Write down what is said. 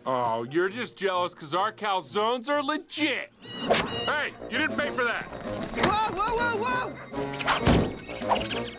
Oh, you're just jealous because our calzones are legit. Hey, you didn't pay for that. Whoa, whoa, whoa, whoa!